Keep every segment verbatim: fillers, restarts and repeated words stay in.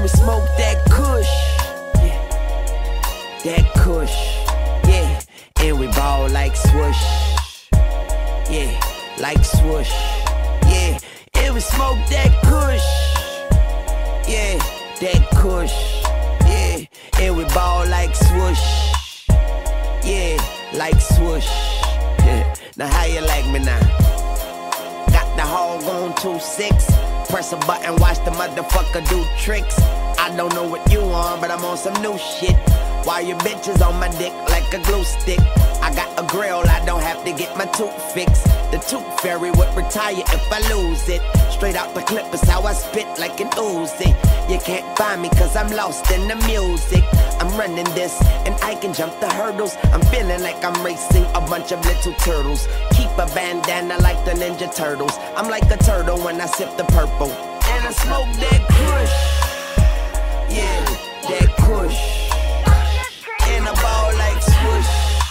we smoke that kush, yeah, that kush, yeah, and we ball like swoosh, yeah, like swoosh, yeah, and we smoke that kush, yeah, that kush, yeah, and we ball like swoosh, yeah, like swoosh. Now how you like me now? Got the hog on two six. Press a button, watch the motherfucker do tricks. I don't know what you on, but I'm on some new shit. While your bitches on my dick like a glue stick. I got a grill, I don't have to get my tooth fixed. The tooth fairy would retire if I lose it. Straight out the clip is how I spit like an Uzi. You can't find me cause I'm lost in the music. I'm running this and I can jump the hurdles. I'm feeling like I'm racing a bunch of little turtles. Keep a bandana like the Ninja Turtles. I'm like a turtle when I sip the purple. And I smoke that kush, yeah, that kush. And I ball like swoosh,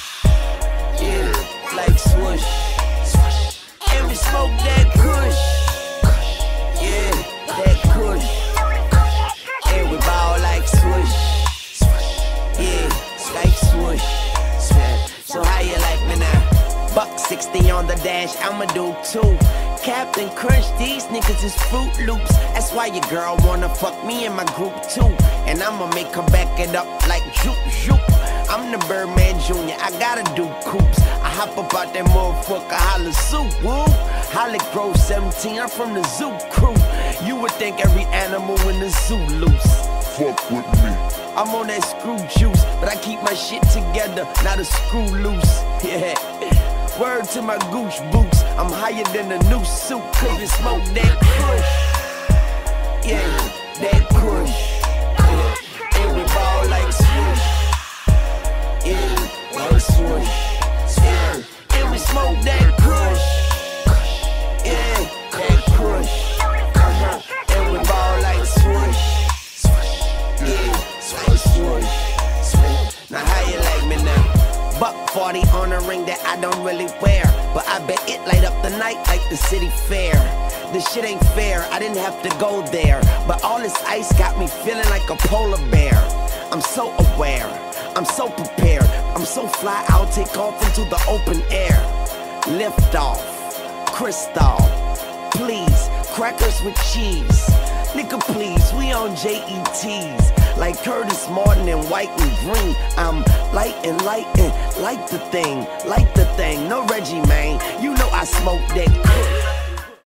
yeah, like swoosh. And we smoke that kush, yeah, that kush. And we ball like swoosh, yeah, like swoosh. So how you like me now? Buck sixty on the dash, I'ma do two. Captain Crunch, these niggas is Fruit Loops. That's why your girl wanna fuck me in my group too. And I'ma make her back it up like zoop zoop. I'm the Birdman Junior, I gotta do coops. I hop up out that motherfucker, holla soup, woo. Holly Grove seventeen, I'm from the zoo crew. You would think every animal in the zoo loose. Fuck with me. I'm on that screw juice, but I keep my shit together, not a screw loose. Yeah. Word to my gooch boots, I'm higher than a new suit. Cause we smoke that kush, yeah, that kush, yeah. And we ball like swoosh, yeah, like swoosh, yeah. And we smoke that kush, yeah, that kush, uh-huh. And we ball like swoosh, yeah, like swoosh. Now how you like me now? Buck forty on a ring that I don't really wear, but I bet it light up the night like the city fair. This shit ain't fair, I didn't have to go there, but all this ice got me feeling like a polar bear. I'm so aware, I'm so prepared, I'm so fly, I'll take off into the open air. Lift off, crystal, please, crackers with cheese. Nigga please, we on J E Ts. Like Curtis Martin and white and green. I'm light and light and like the thing, like the thing. No Reggie, man, you know I smoke that.